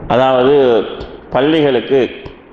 அதாவது பள்ளிகளுக்கு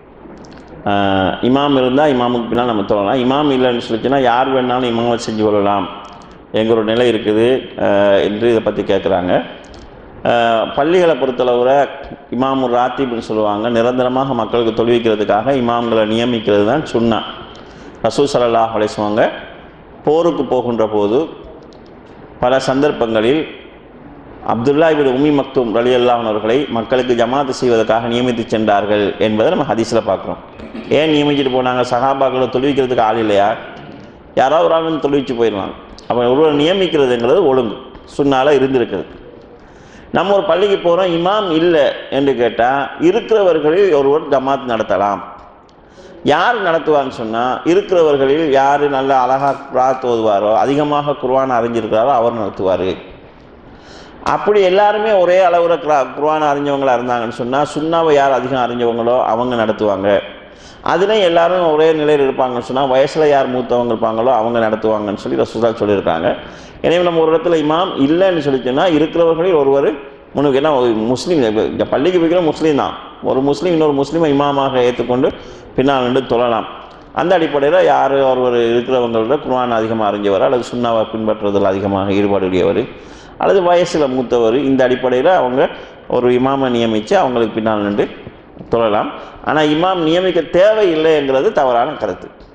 இமாம் இருந்தால் இமாமுக்கு பின்னால் நம்ம தொழலாம். இமாம் இல்லைன்னு சொல்லிச்சுன்னா யார் வேணாலும் இமாமை செஞ்சு கொள்ளலாம் என்கிற நிலை இருக்குது என்று இதை பற்றி கேட்குறாங்க. பள்ளிகளை பொறுத்தளவில் இமாமுர் ராத்திப்னு சொல்லுவாங்க. நிரந்தரமாக மக்களுக்கு தொழுவிக்கிறதுக்காக இமாம்களை நியமிக்கிறது தான் சுன்னா. ரசூல் ஸல்லல்லாஹு அலைஹி வஸல்லம் போருக்கு போகின்ற போது பல சந்தர்ப்பங்களில் அப்துல்லா இப்னு உம்மி மக்தூம் ரலியல்லாஹு அன்ஹு அவர்களை மக்களுக்கு ஜமாத்து செய்வதற்காக நியமித்து சென்றார்கள் என்பதை நம்ம ஹதீஸில் பார்க்குறோம். ஏன் நியமிச்சுட்டு போனாங்க? சஹாபாக்களை தொழுவிக்கிறதுக்கு ஆள் இல்லையா? யாராவது ஒரு ஆள் வந்து தொழுவிச்சு போயிடுவாங்க. அப்போ ஒருவர் நியமிக்கிறதுங்கிறது ஒழுங்கு சுன்னால இருந்திருக்குது. நம்ம ஒரு பள்ளிக்கு போகிறோம், இமாம் இல்லை என்று கேட்டால் இருக்கிறவர்களில் ஒருவர் ஜமாத் நடத்தலாம். யார் நடத்துவான்னு சொன்னால் இருக்கிறவர்களில் யார் நல்ல அழகாக குர்ஆன் ஓதுவாரோ, அதிகமாக குர்ஆன் அறிஞ்சிருக்கிறாரோ அவர் நடத்துவார். அப்படி எல்லாருமே ஒரே அளவில் குர்ஆன் அறிஞ்சவங்களாக இருந்தாங்கன்னு சொன்னால் சுன்னாவை யார் அதிகம் அறிஞ்சவங்களோ அவங்க நடத்துவாங்க. அதுலேயும் எல்லாரும் ஒரே நிலையில் இருப்பாங்கன்னு சொன்னால் வயசில் யார் மூத்தவங்க இருப்பாங்களோ அவங்க நடத்துவாங்கன்னு சொல்லி ரசூலுல்லாஹ் சொல்லியிருக்காங்க. எனவே நம்ம ஒரு இடத்துல இமாம் இல்லைன்னு சொல்லிச்சோன்னா இருக்கிறவர்களில் ஒருவர் முன்னுக்கு, ஏன்னா முஸ்லீம் பள்ளிக்கு போய்க்கிற முஸ்லீம் தான், ஒரு முஸ்லீம் இன்னொரு முஸ்லீமை இமாமாக ஏற்றுக்கொண்டு பின்னால் நின்று தொழலாம். அந்த அடிப்படையில் யார் ஒருவர் இருக்கிறவங்களோட குர்ஆன் அதிகமாக அறிஞ்சவர் அல்லது சுன்னாவை பின்பற்றுவதில் அதிகமாக ஈடுபாடுடையவர் அல்லது வயசில் மூத்தவர், இந்த அடிப்படையில் அவங்க ஒரு இமாமை நியமித்து அவங்களுக்கு பின்னால் நின்று தொழலாம். ஆனால் இமாம் நியமிக்க தேவையில்லைங்கிறது தவறான கருத்து.